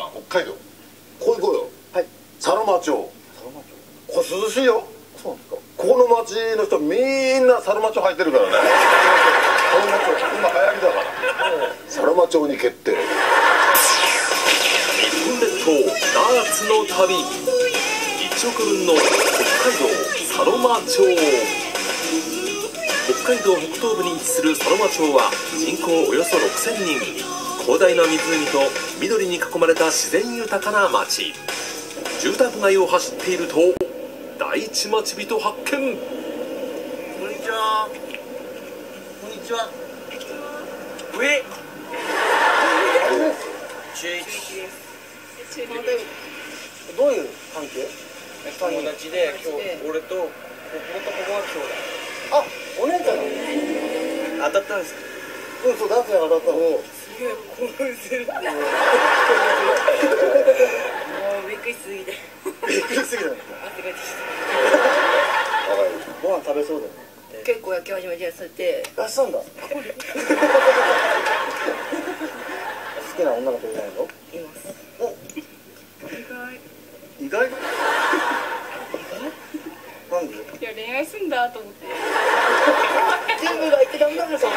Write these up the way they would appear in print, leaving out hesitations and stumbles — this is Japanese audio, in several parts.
北海道。こう行こうよ。 はい。 佐呂間町。 ここれ涼しいよ。 そうなんですか。 ここの町の人みんな佐呂間町入ってるからね。佐呂間町今流行りだから。佐呂間町に決定。 日本列島ダーツの旅、1億分の北海道佐呂間町。北海道北東部に位置する佐呂間町は人口およそ6000人。広大な湖と緑に囲まれた自然豊かな町。住宅街を走っていると第一町人発見。 こんにちは。こんにちは。上。どういう関係？ 友達で、今日俺とここが兄弟。 あ、お姉ちゃんの。 当たったんですか？ うん、そう、ダンスに当たったの。 すげえ興奮する。もうびっくりしすぎて。 びっくりすぎたね。 汗が出てきご飯食べそうだよね。 た。結構焼き始めてやって出したんだ。好きな女の子いないの？ います。 お、意外？なんで？ いや、恋愛すんだと思って。 全部が言ってダメだもん。 北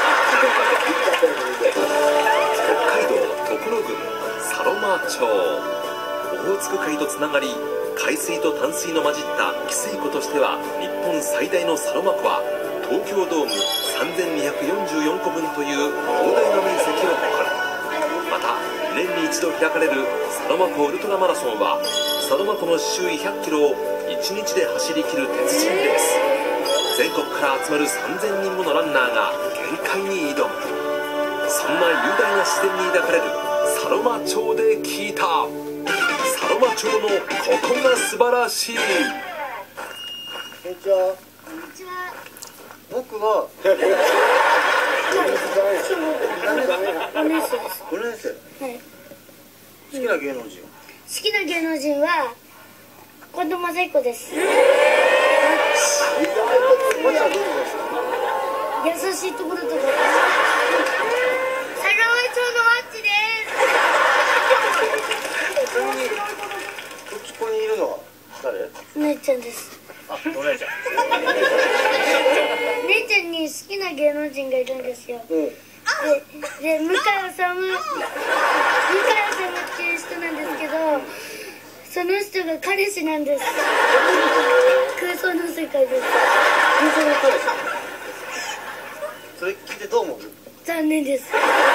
海道常呂郡佐呂間町。オホーツク海とつながり、海水と淡水の混じった汽水湖としては日本最大のサロマ湖は東京ドーム3244個分という広大な面積を誇る。また年に一度開かれるサロマ湖ウルトラマラソンはサロマ湖の周囲100キロを1日で走り切る鉄人レース。全国から集まる3000人ものランナーが限界に挑む。そんな雄大な自然に抱かれる佐呂間町で聞いた佐呂間町のここが素晴らしい。 こんにちは。 こんにちは。 僕は。 お姉さんです。 5年生。 はい。 好きな芸能人。 好きな芸能人は近藤真彦です。優しいところとか。佐呂間町のワッチです。 ちなみにここにいるのは誰？ お姉ちゃんです。 あ、お姉ちゃん。 姉ちゃんに好きな芸能人がいるんですよ。 うん。 で、向井理っていう人なんですけど、その人が彼氏なんです。空想の世界です。 空想の彼氏。それ聞いてどう思う？ 残念です。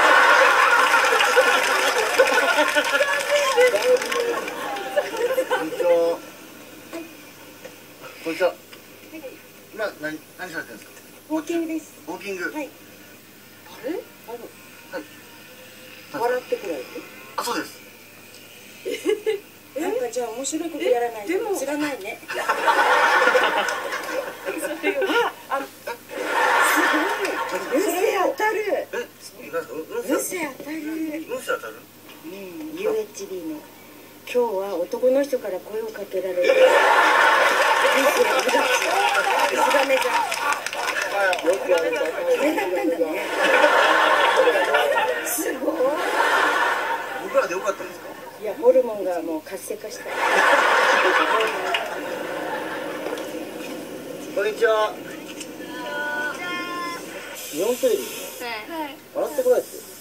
こんにちは。こんにちは。今何されてるんですか？ ウォーキングです。 ウォーキング。 はい。 笑ってくれる？ あ、そうです。 なんかじゃあ面白いことやらないと知らないね。それ当たる。 運勢当たる。 UHB の今日は男の人から声をかけられる。 よくやる。 これだったんだね。すごい。 僕らでよかったんですか？ いや、ホルモンがもう活性化した。 こんにちは。日本テレビのはい。 笑ってこないですよ。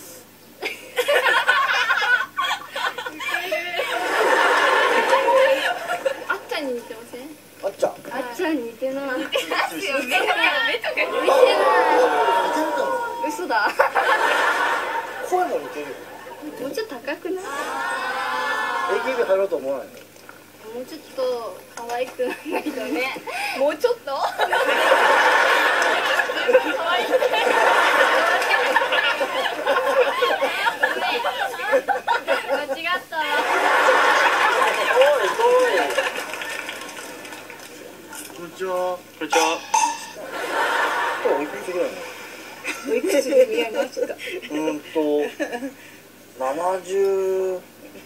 あっちゃんに似てません？ あっちゃん。 あっちゃん似てない。似てない。 似てるかも。 嘘だ。 声も似てるよ。 もうちょっと高くない？ AKB 入ろうと思わないの？ もうちょっと可愛くないとね。もうちょっと？可愛い。間違ったわ。 こんにちは。 こんにちは。 今日おいくつぐらいなの？ おいくつで見えますか ？70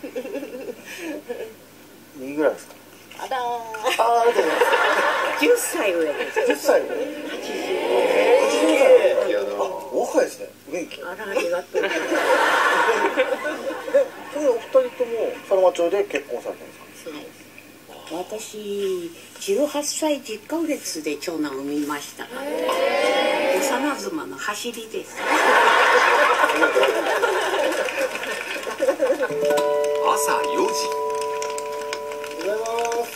人ぐらいですか？ あらー。 ありがとうございます。 10歳上です。 10歳上。80歳。お若いですね。元気。 あら、ありがとう。 それお二人とも佐呂間町で結婚されたんですか？ 私18歳10ヶ月で長男を産みましたから、幼妻の走りです。 朝4時。 おはようございます。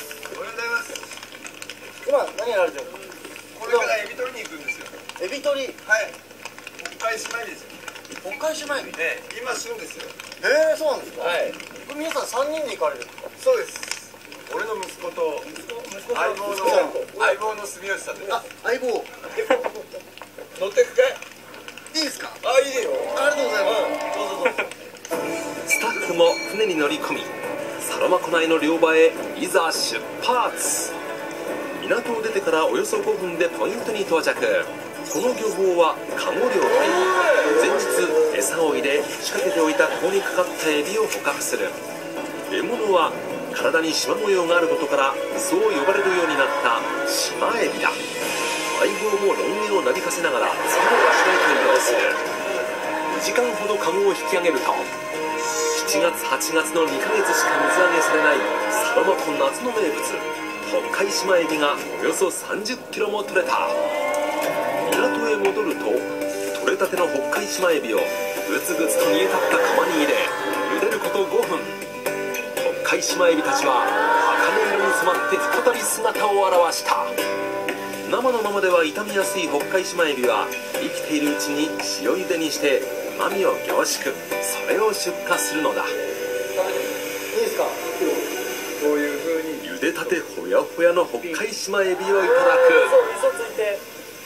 今何やられてるの？ これからエビ取りに行くんですよ。 エビ取り。 はい。北海島エビですよ。 北海島エビ。 今旬ですよ。 そうなんですか。 はい。 これ皆さん3人で行かれるんですか？ そうです。俺の息子と相棒の住吉さんです。 あ、相棒。 乗ってくかい？ いいですか？ あ、いいよ。 ありがとうございます。どうぞどうぞ。 スタッフも船に乗り込み、サロマ湖内の漁場へいざ出発。港を出てからおよそ5分でポイントに到着。この漁法はカゴ漁といい、前日餌を入れ仕掛けておいたカゴにかかったエビを捕獲する。獲物は体に縞模様があることからそう呼ばれるようになった島エビだ。相棒もロン毛をなびかせながら次の場所へと移動する。2時間ほどカゴを引き上げると、7月8月の2ヶ月しか水揚げされないサロマ湖夏の名物北海島エビがおよそ30キロも取れた。港へ戻ると取れたての北海島エビをグツグツと煮え立った釜に入れ茹でること5分。北海島エビたちは茜色に染まって再び姿を現した。生のままでは傷みやすい北海島エビは生きているうちに塩茹でにして旨味を凝縮、それを出荷するのだ。 いいですか？ こういう風に茹でたてほやほやの北海島エビをいただく。 味噌ついて。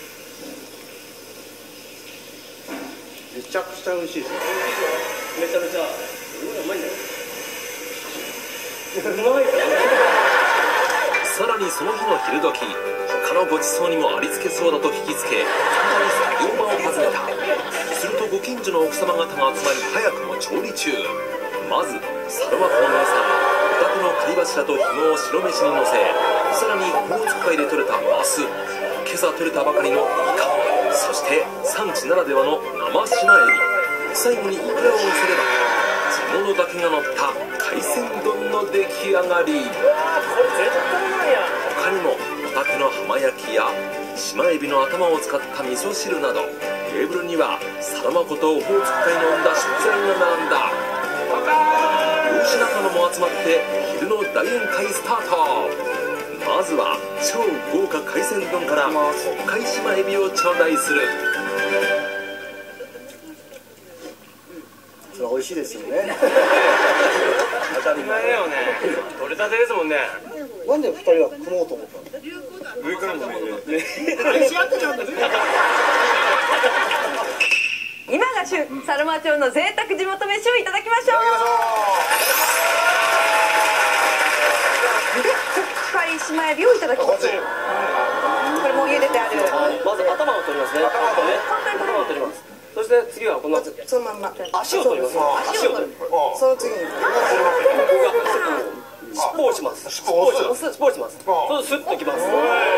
めちゃくちゃ美味しいですね。 めちゃめちゃうまいんだよ。 さらにその日の昼時、他のごちそうにもありつけそうだと聞きつけ、再び作業場を訪ねた。するとご近所の奥様方が集まり早くも調理中。まずサロマ湖の名産ホタテの貝柱と紐を白飯にのせ、さらにオホーツク海で採れたマス、今朝採れたばかりのイカ、そして産地ならではの生島エビ、最後にイクラをのせれば地物だけが乗った海鮮丼の出来上がり。他にもホタテの浜焼きや島エビの頭を使った味噌汁など、テーブルにはサロマ湖とオホーツク海の生んだ食材が並んだ。漁師仲間も集まって昼の大宴会スタート。まずは超豪華海鮮丼から北海島エビを頂戴する。 それ美味しいですよね。 当たり前だよね。取れたてですもんね。 なんで2人は組もうと思ったの？ 上からもね。 今が旬、サロマ町の贅沢地元飯をいただきましょう。北海島エビをいただきます。これもう茹でてある。 まず頭を取りますね。頭を取ります。そして次はこのそのまんま足を取ります。足を取る。 その次に尻尾をします。尻尾をします。そうするとスッときます。